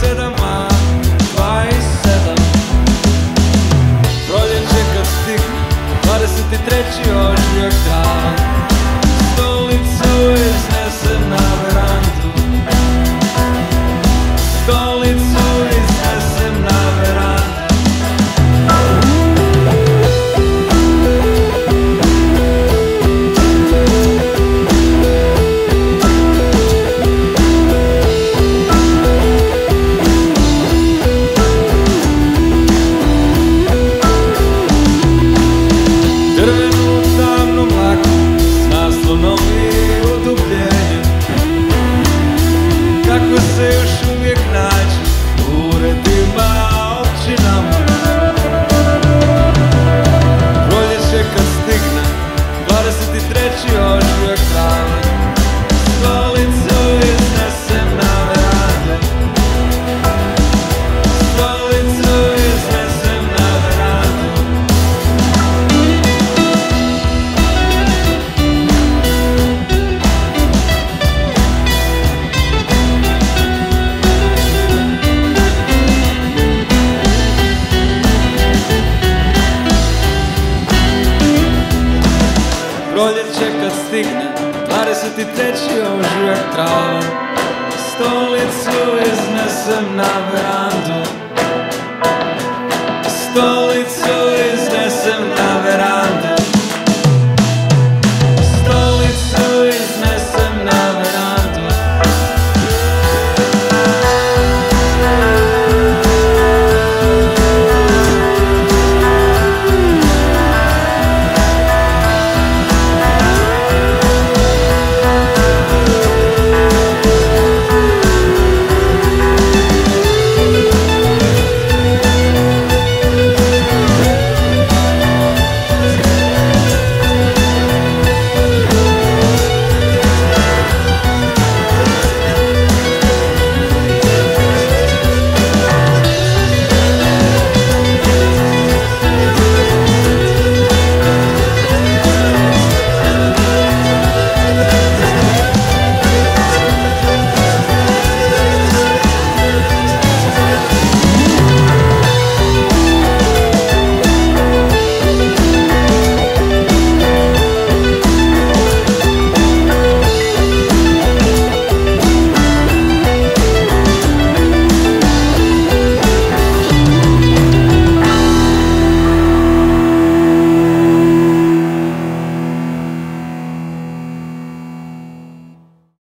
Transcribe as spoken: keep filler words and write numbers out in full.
sedam, a dvadeset sedam. Proljeće kad stigne, dvadeset treći ožujak travanj, stolicu iznesem na verandu, stolicu iznesem na verandu. Drvenu tamnu mlaku s naslonom i udubljenjem, kako se još uvijek nađe u uredima općinama. Proljeće kad stigne, dvadeset treći ožujak travanj, stolicu iznesem na verandu, stolicu iznesem na verandu. Proljeće kad stigne, dvadeset treći ožujak travanj, stolicu iznesem na verandu.